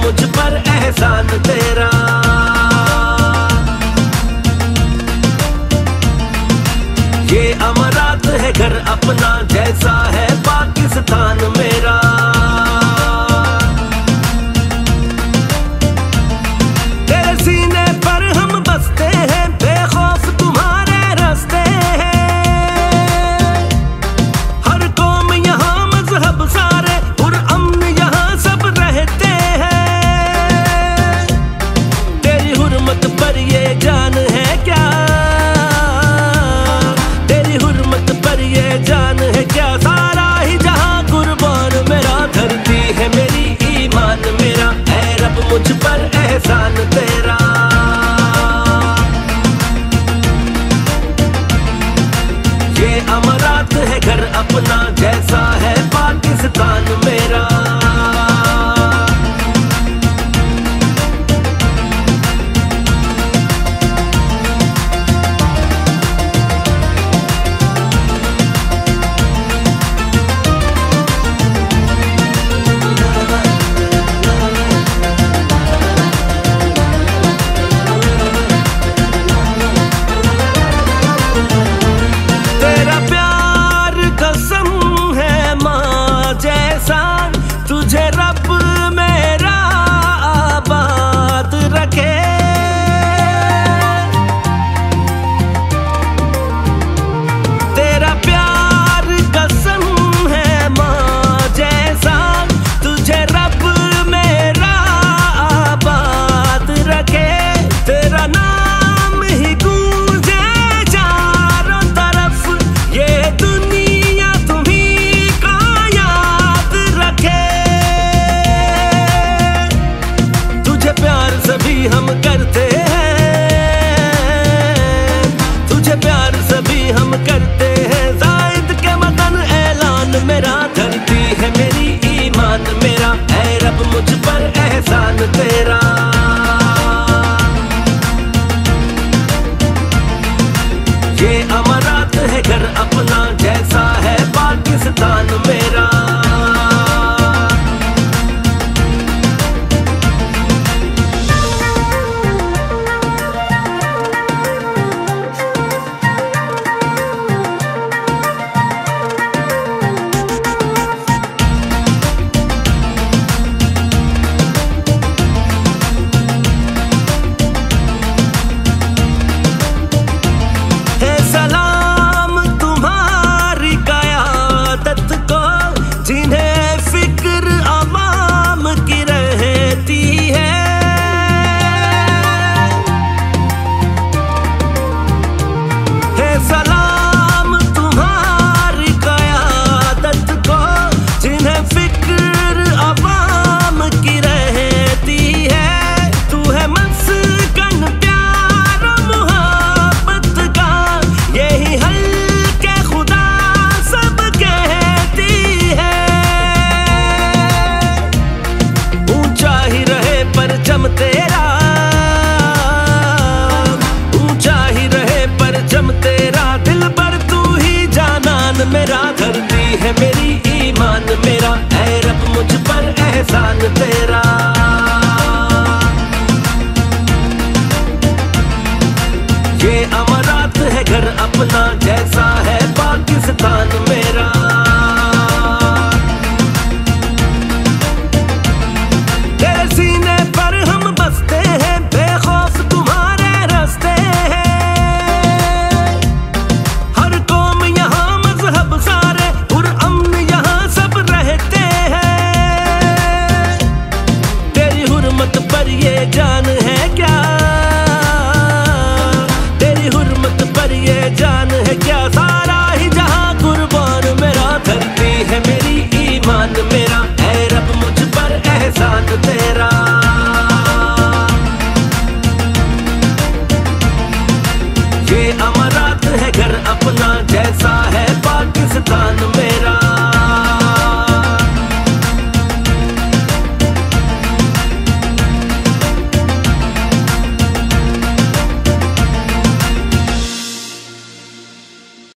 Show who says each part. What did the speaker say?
Speaker 1: मुझ पर एहसान तेरा। ये अमरात है घर अपना, जैसा है पाकिस्तान मेरा। तेरे सीने पर हम बसते हैं, बेखौफ तुम्हारे रास्ते हैं। हर कौम यहाँ मजहब सारे, पुरअमन यहाँ सब रहते हैं। तेरी हुर्मत पर ये जान है क्या, जान है क्या, सारा ही जहां कुर्बान मेरा। धरती है मेरी, ईमान मेरा, ऐ रब मुझ पर एहसान तेरा। ये अमरात है घर अपना, जैसा है पाकिस्तान मेरा। तुझे रब मेरा आबाद रखे। तेरा प्यार कसम है माँ जैसा, तुझे रब मेरा आबाद रखे। तेरा नाम ही गूंजे चारों तरफ, ये दुनिया तुम्हीं को याद रखे। प्यार सभी हम करते हैं, तुझे प्यार सभी हम करते हैं। जायद के मदन ऐलान मेरा, धरती है मेरी, ईमान मेरा, ऐ रब मुझ पर एहसान तेरा। ये अमरात है घर अपना, जैसा है पाकिस्तान मेरा। जिन्हें फिक्र अवाम की रहती है, सलाम तुम्हारी क़यादत को। जिन्हें फिक्र अवाम की रहती है, तू है मस्कन प्यार मोहब्बत का, यही हल्के खुदा सब कहती है। परचम तेरा, ऊंचा ही रहे परचम तेरा। दिल पर तू ही जानान मेरा, धरती है मेरी, ईमान मेरा, ऐ रब मुझ पर एहसान तेरा। ये अमरात है घर अपना, जैसा है पाकिस्तान में।